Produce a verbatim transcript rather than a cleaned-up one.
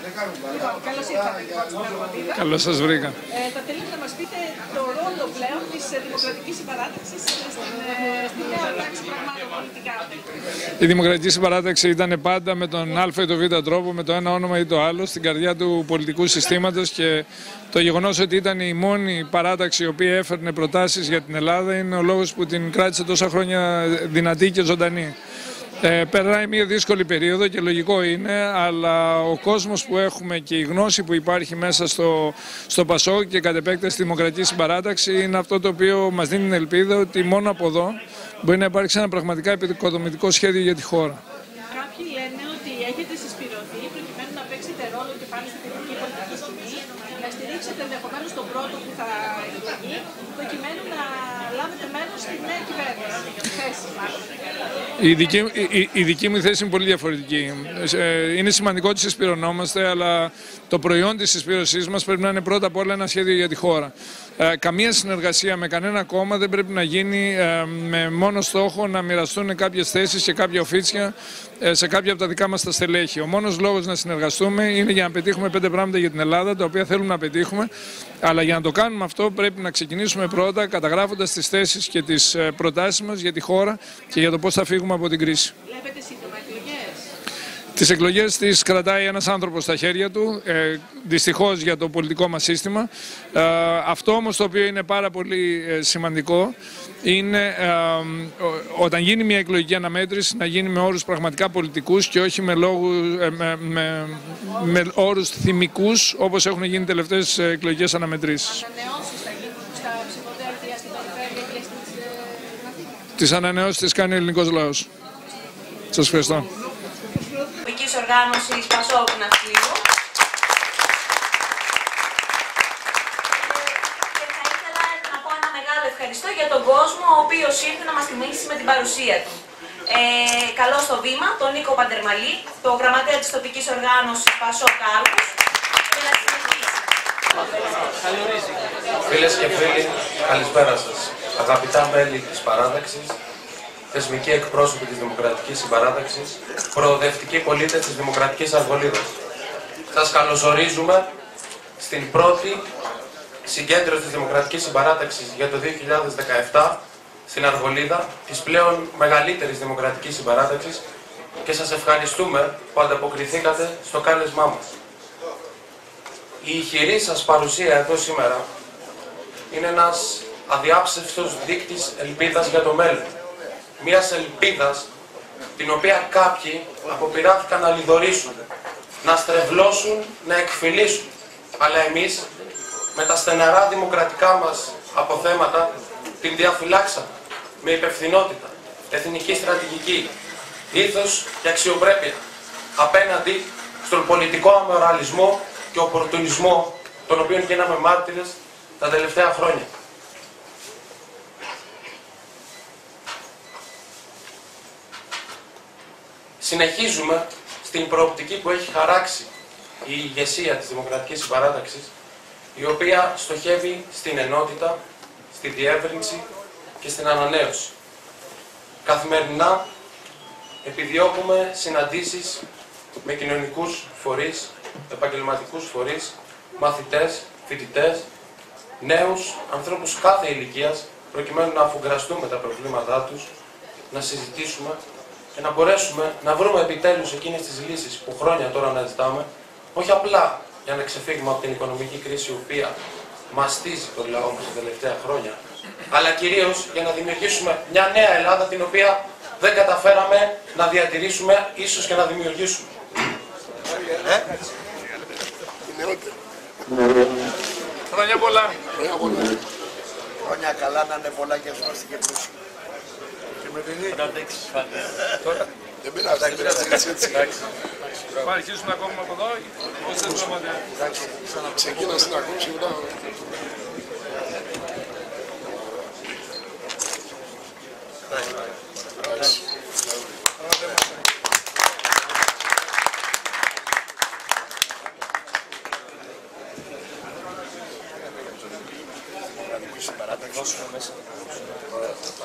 Λοιπόν, καλώς ήρθατε λοιπόν στην Αργολίδα. Καλώς σας βρήκα. Ε, θα θέλετε να μας πείτε το ρόλο πλέον της Δημοκρατικής Συμπαράταξης στην, στη νέα τάξη πραγμάτων πολιτικά. Η Δημοκρατική Συμπαράταξη ήταν πάντα με τον Α ή τον Β τρόπο, με το ένα όνομα ή το άλλο, στην καρδιά του πολιτικού συστήματος, και το γεγονός ότι ήταν η μόνη παράταξη η οποία έφερνε προτάσεις για την Ελλάδα είναι ο λόγος που την κράτησε τόσα χρόνια δυνατή και ζωντανή. Ε, περνάει μια δύσκολη περίοδο και λογικό είναι, αλλά ο κόσμος που έχουμε και η γνώση που υπάρχει μέσα στο, στο ΠΑΣΟΚ και κατ' επέκταση στη Δημοκρατική Συμπαράταξη είναι αυτό το οποίο μας δίνει την ελπίδα ότι μόνο από εδώ μπορεί να υπάρξει ένα πραγματικά επικοδομητικό σχέδιο για τη χώρα. Κάποιοι λένε ότι έχετε συσπηρωθεί προκειμένου να παίξετε ρόλο και πάλι στην πολιτική πολιτική σκηνή, να στηρίξετε ενδεχομένως τον πρώτο που θα εκλεγεί, προκειμένου να λάβετε μέρος στη νέα κυβέρνηση. Θέση, Η δική, η, η δική μου θέση είναι πολύ διαφορετική. Είναι σημαντικό ότι συσπηρωνόμαστε, αλλά το προϊόν της συσπήρωσής μας πρέπει να είναι πρώτα απ' όλα ένα σχέδιο για τη χώρα. Ε, καμία συνεργασία με κανένα κόμμα δεν πρέπει να γίνει ε, με μόνο στόχο να μοιραστούν κάποιες θέσεις και κάποια οφίτσια ε, σε κάποια από τα δικά μας τα στελέχη. Ο μόνος λόγος να συνεργαστούμε είναι για να πετύχουμε πέντε πράγματα για την Ελλάδα, τα οποία θέλουμε να πετύχουμε, αλλά για να το κάνουμε αυτό πρέπει να ξεκινήσουμε πρώτα καταγράφοντας τις θέσεις και τις προτάσεις μας για τη χώρα και για το πώς θα φύγουμε από την κρίση. Βλέπετε σύντομα εκλογές. Τις εκλογές τις κρατάει ένας άνθρωπος στα χέρια του, ε, δυστυχώς για το πολιτικό μας σύστημα. Ε, αυτό όμως το οποίο είναι πάρα πολύ ε, σημαντικό είναι ε, όταν γίνει μια εκλογική αναμέτρηση να γίνει με όρους πραγματικά πολιτικούς και όχι με, λόγους, ε, με, με, με όρους θυμικούς όπως έχουν γίνει τελευταίες εκλογικές αναμετρήσεις. Ανανεώσεις θα γίνουν στα ψηφοδέλτια στην περιφέρεια και στις Αθήνα. Τις ανανεώσεις τις κάνει ο ελληνικός λαός. Σας ευχαριστώ. Οργάνωσης ΠΑΣΟΚ Ναυτιλίου. Και θα ήθελα να πω ένα μεγάλο ευχαριστώ για τον κόσμο ο οποίος ήρθε να μας τιμήσει με την παρουσία του. Ε, καλώ στο βήμα τον Νίκο Παντερμαλή, το γραμματέα της τοπικής οργάνωσης ΠΑΣΟΚ Άργους, και να συνεχίσει. Φίλες και φίλοι, καλησπέρα σας. Αγαπητά μέλη της παράταξης, θεσμικοί εκπρόσωποι της Δημοκρατικής Συμπαράταξης, προοδευτικοί πολίτες της Δημοκρατικής Αργολίδας. Σας καλωσορίζουμε στην πρώτη συγκέντρωση της Δημοκρατικής Συμπαράταξης για το δύο χιλιάδες δεκαεπτά στην Αργολίδα, της πλέον μεγαλύτερης Δημοκρατικής Συμπαράταξης, και σας ευχαριστούμε που ανταποκριθήκατε στο κάλεσμά μας. Η ηχηρή σας παρουσία εδώ σήμερα είναι ένας αδιάψευστος δείκτης ελπίδας για το μέλλον. Μιας ελπίδας την οποία κάποιοι αποπειράθηκαν να λιδωρήσουν, να στρεβλώσουν, να εκφυλίσουν. Αλλά εμείς με τα στεναρά δημοκρατικά μας αποθέματα την διαφυλάξαμε με υπευθυνότητα, εθνική στρατηγική, ήθος και αξιοπρέπεια απέναντι στον πολιτικό αμοραλισμό και οπορτουνισμό των οποίων γίναμε μάρτυρες τα τελευταία χρόνια. Συνεχίζουμε στην προοπτική που έχει χαράξει η ηγεσία της Δημοκρατικής Συμπαράταξης, η οποία στοχεύει στην ενότητα, στη διεύρυνση και στην ανανέωση. Καθημερινά επιδιώκουμε συναντήσεις με κοινωνικούς φορείς, επαγγελματικούς φορείς, μαθητές, φοιτητές, νέους, ανθρώπους κάθε ηλικίας, προκειμένου να αφουγκραστούμε τα προβλήματά τους, να συζητήσουμε και να μπορέσουμε να βρούμε επιτέλους εκείνες τις λύσεις που χρόνια τώρα αναζητάμε, όχι απλά για να ξεφύγουμε από την οικονομική κρίση η οποία μαστίζει τον λαό μας τα τελευταία χρόνια, αλλά κυρίως για να δημιουργήσουμε μια νέα Ελλάδα την οποία δεν καταφέραμε να διατηρήσουμε, ίσως και να δημιουργήσουμε. Χρόνια πολλά. Χρόνια καλά, να είναι πολλά και ευχαριστή και πλούσια. Δεν πειράζει, δεν πειράζει, έτσι. Θα αρχίσουμε ακόμα από εδώ, πώς δεν τρώματε. Ξεκίνασε να ακούσει μετά. Συμπαράταξη.